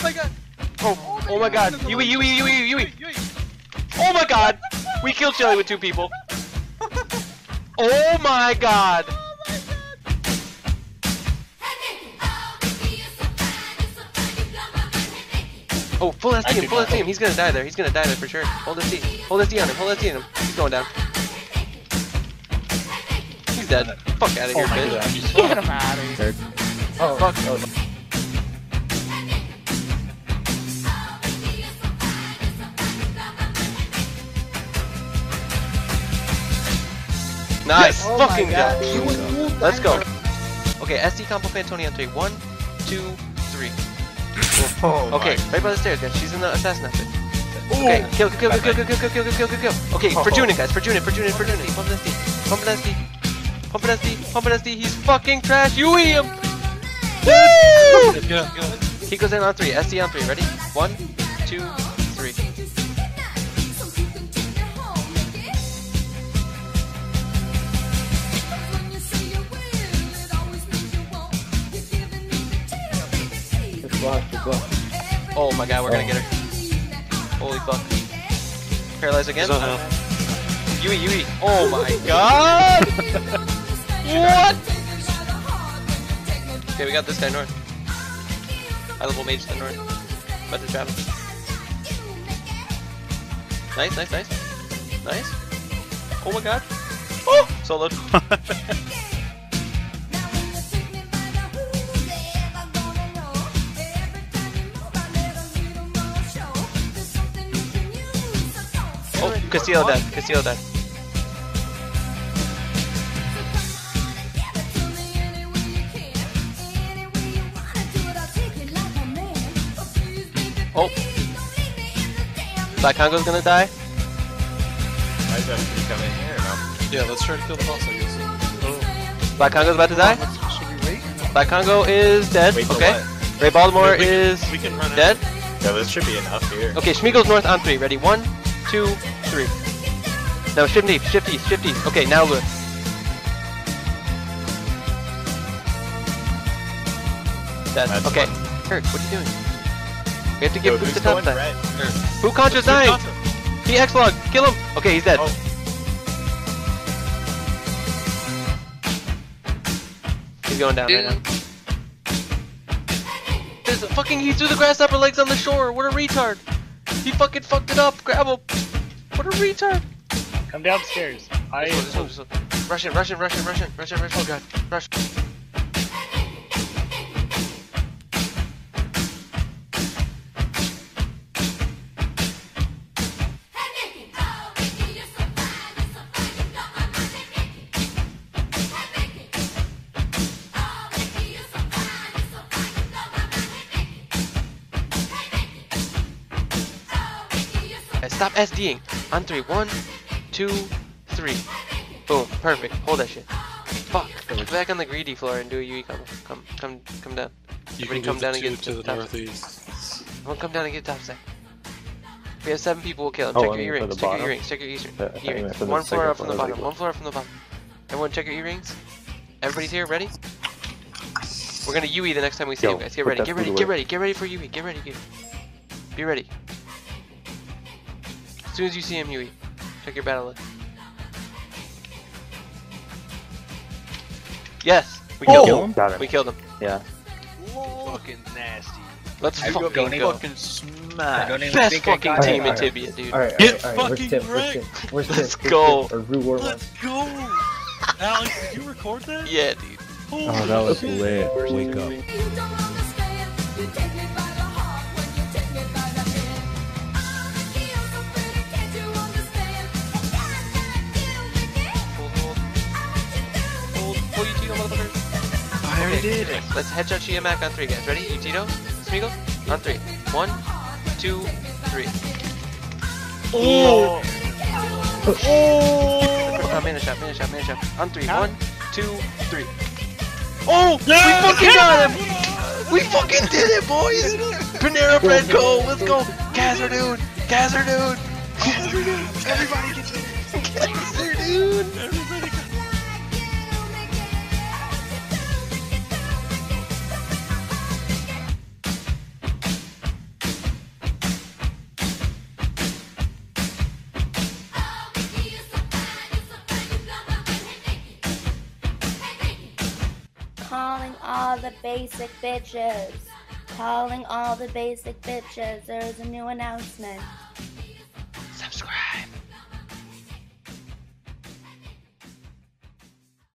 my god! Oh my god! Yui! Oh my god! We killed Shelly with 2 people. Oh my god! Oh, full SD him, he's gonna die there, for sure. Hold SD on him, he's going down. He's dead. Fuck out of here, bitch. Get him out of here. Oh, fuck. Nice! Oh fucking god. job! Let's go. Okay, SD combo fan Tony on 3. 1, 2, 3. Okay, right by the stairs, guys. She's in the assassin outfit. Okay, kill. Okay, for Junin, guys. For Junin. Pump an SD. He's fucking trash. You eat him. Woo! He goes in on 3. SD on 3. Ready? 1, 2, 3. Oh my god, we're gonna get her. Holy fuck. Paralyze again? Yui. Oh my god! What? Okay, we got this guy north. High level mage to the north. About to trap him. Nice. Oh my god. Oh! Soloed. Oh, Castillo dead. Oh. Black Congo's gonna die. I got to come in here now. Yeah, let's try to kill the boss, I guess. Oh. Black Congo's about to die. Should we wait? Black Congo is dead. Okay. Ray Baltimore is dead. Yeah, this should be enough here. Okay, Schmiegel's north on 3. Ready? 1, 2, 3. No, shift east. Okay, now good. Dead. Okay. Kurt, what are you doing? We have to give boost to top side. Who Contra's dying? He X-Log. Kill him. Okay, he's dead. He's going down right now. There's a fucking, he threw the grasshopper legs on the shore. What a retard. He fucking fucked it up. Grab him. What a retard. Come downstairs. This one. Rush in. Oh god. Rush. Stop SDing. On 3. 1, 2, 3. Boom. Perfect. Hold that shit. Fuck. Get back on the greedy floor and do a UE combo. Come down. Everybody come down and get to the top northeast. Everyone come down and get top side. We have 7 people. We'll kill them. Check your earrings. Check your earrings. One floor up from the bottom. Everyone check your earrings. Everybody's here. Ready? We're gonna UE the next time we see you guys. Get ready for UE. Get ready. Be ready. As soon as you see him, Yui, check your battle list. Yes! We killed him. Got him. We killed him. Yeah. Fucking nasty. Let's fucking go. Fucking smash. Best fucking team in Tibia, dude. Alright, Get fucking wrecked. Where's Tim? Let's go. Let's go. Alex, did you record that? Yeah, dude. Oh, that was lit. Wake up. I already did. Let's headshot Shia Mac on 3, guys. Ready? You Tito? Smeagol? On 3. 1, 2, 3. Oh! Mana shot. On 3. 1, 2, 3. Oh! Yeah! We fucking got him! We fucking did it, boys! Panera Bread go! Let's go! Gazer dude! Everybody get Gazer dude! all the basic bitches. Calling all the basic bitches. There's a new announcement.